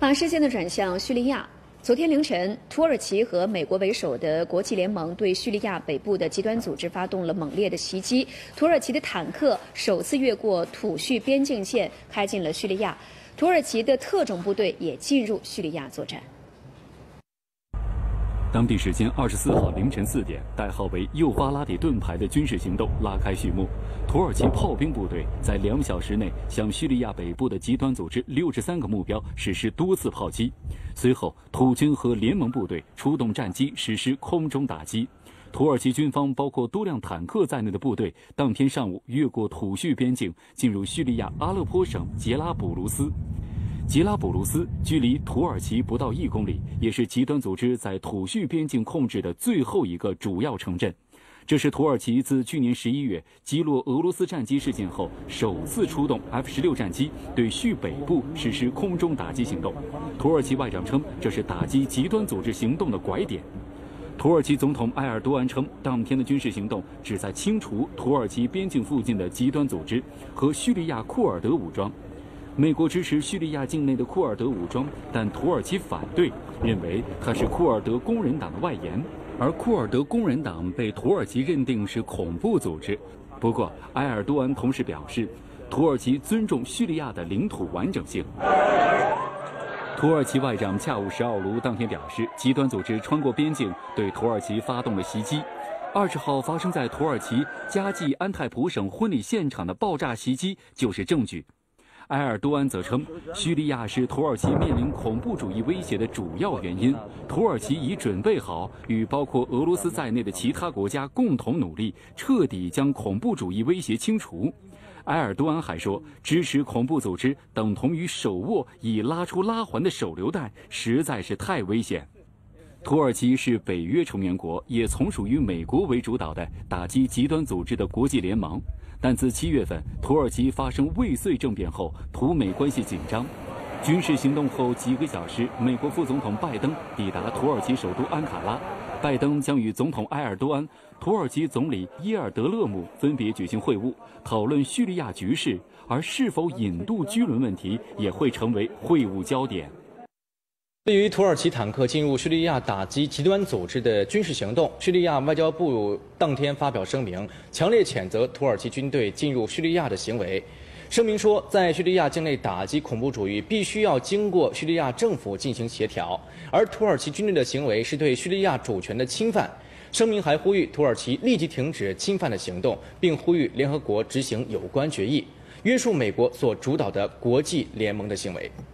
把视线转向叙利亚。昨天凌晨，土耳其和美国为首的国际联盟对叙利亚北部的极端组织发动了猛烈的袭击。土耳其的坦克首次越过土叙边境线，开进了叙利亚。土耳其的特种部队也进入叙利亚作战。 当地时间24号凌晨4点，代号为幼发拉底盾牌的军事行动拉开序幕。土耳其炮兵部队在2小时内向叙利亚北部的极端组织63个目标实施多次炮击。随后，土军和联盟部队出动战机实施空中打击。土耳其军方包括多辆坦克在内的部队，当天上午越过土叙边境，进入叙利亚阿勒颇省杰拉卜卢斯。杰拉卜卢斯距离土耳其不到1公里，也是极端组织在土叙边境控制的最后一个主要城镇。这是土耳其自去年11月击落俄罗斯战机事件后首次出动 F-16战机对叙北部实施空中打击行动。土耳其外长称，这是打击极端组织行动的拐点。土耳其总统埃尔多安称，当天的军事行动旨在清除土耳其边境附近的极端组织和叙利亚库尔德武装。美国支持叙利亚境内的库尔德武装，但土耳其反对，认为它是库尔德工人党的外延，而库尔德工人党被土耳其认定是恐怖组织。不过，埃尔多安同时表示，土耳其尊重叙利亚的领土完整性。土耳其外长恰武什奥卢当天表示，极端组织穿过边境对土耳其发动了袭击。20号发生在土耳其加济安泰普省婚礼现场的爆炸袭击就是证据。埃尔多安则称，叙利亚是土耳其面临恐怖主义威胁的主要原因。土耳其已准备好与包括俄罗斯在内的其他国家共同努力，彻底将恐怖主义威胁清除。埃尔多安还说，支持恐怖组织等同于手握已拉出拉环的手榴弹，实在是太危险。土耳其是北约成员国，也从属于美国为主导的打击极端组织的国际联盟。但自7月份土耳其发生未遂政变后，土美关系紧张。军事行动后几个小时，美国副总统拜登抵达土耳其首都安卡拉，拜登将与总统埃尔多安、土耳其总理伊尔德勒姆分别举行会晤，讨论叙利亚局势，而是否引渡居轮问题也会成为会晤焦点。 对于土耳其坦克进入叙利亚打击极端组织的军事行动，叙利亚外交部当天发表声明，强烈谴责土耳其军队进入叙利亚的行为。声明说，在叙利亚境内打击恐怖主义必须要经过叙利亚政府进行协调，而土耳其军队的行为是对叙利亚主权的侵犯。声明还呼吁土耳其立即停止侵犯的行动，并呼吁联合国执行有关决议，约束美国所主导的国际联盟的行为。